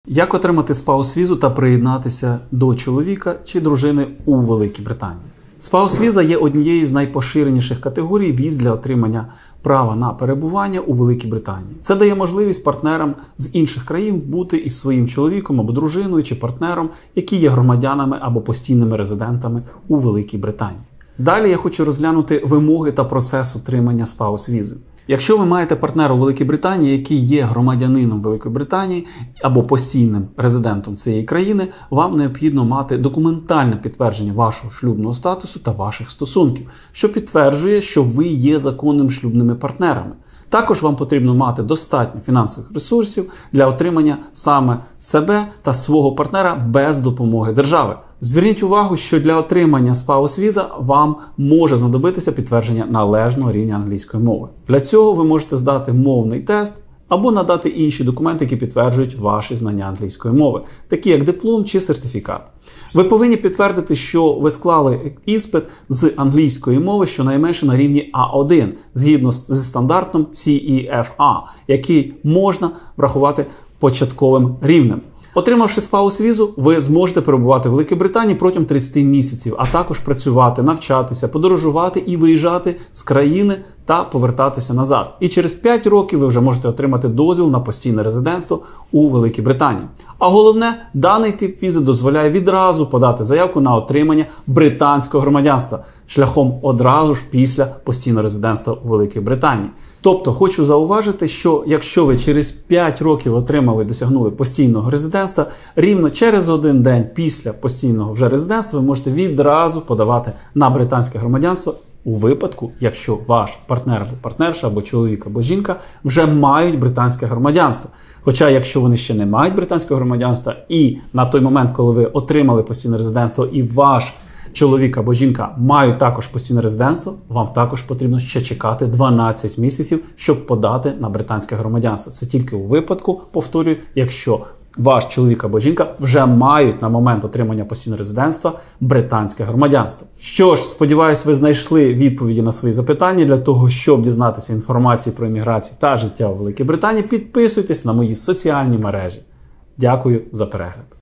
Як отримати спаус-візу та приєднатися до чоловіка чи дружини у Великій Британії? Спаус-віза є однією з найпоширеніших категорій віз для отримання права на перебування у Великій Британії. Це дає можливість партнерам з інших країн бути із своїм чоловіком або дружиною чи партнером, які є громадянами або постійними резидентами у Великій Британії. Далі я хочу розглянути вимоги та процес отримання спаус-візи. Якщо ви маєте партнера у Великій Британії, який є громадянином Великої Британії або постійним резидентом цієї країни, вам необхідно мати документальне підтвердження вашого шлюбного статусу та ваших стосунків, що підтверджує, що ви є законними шлюбними партнерами. Також вам потрібно мати достатньо фінансових ресурсів для отримання саме себе та свого партнера без допомоги держави. Зверніть увагу, що для отримання спаус-віза вам може знадобитися підтвердження належного рівня англійської мови. Для цього ви можете здати мовний тест або надати інші документи, які підтверджують ваші знання англійської мови, такі як диплом чи сертифікат. Ви повинні підтвердити, що ви склали іспит з англійської мови щонайменше на рівні А1, згідно зі стандартом CEFA, який можна врахувати початковим рівнем. Отримавши спаус-візу, ви зможете перебувати в Великій Британії протягом 30 місяців, а також працювати, навчатися, подорожувати і виїжджати з країни та повертатися назад. І через 5 років ви вже можете отримати дозвіл на постійне резидентство у Великій Британії. А головне, даний тип візи дозволяє відразу подати заявку на отримання британського громадянства шляхом одразу ж після постійного резидентства у Великій Британії. Тобто, хочу зауважити, що якщо ви через 5 років досягнули постійного резидентства, рівно через 1 день після постійного вже резидентства ви можете відразу подавати на британське громадянство у випадку, якщо ваш партнер або партнерша, або чоловік, або жінка вже мають британське громадянство. Хоча, якщо вони ще не мають британського громадянства і на той момент, коли ви отримали постійне резидентство і ваш чоловік або жінка мають також постійне резидентство, вам також потрібно ще чекати 12 місяців, щоб подати на британське громадянство. Це тільки у випадку, повторюю, якщо ваш чоловік або жінка вже мають на момент отримання постійного резидентства британське громадянство. Що ж, сподіваюсь, ви знайшли відповіді на свої запитання. Для того, щоб дізнатися інформації про імміграцію та життя у Великій Британії, підписуйтесь на мої соціальні мережі. Дякую за перегляд.